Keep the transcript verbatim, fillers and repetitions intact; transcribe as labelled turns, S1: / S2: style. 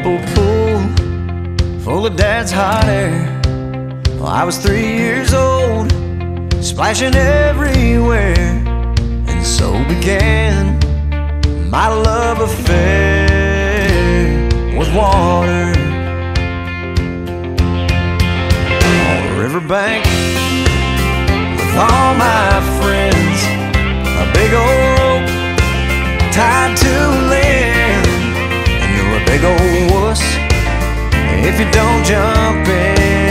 S1: Whirlpool pool full of Dad's hot air. Well, I was three years old, splashing everywhere, and so began my love affair with water. On the riverbank with all my friends, a big old rope tied to land, and you're a big old wuss if you don't jump in.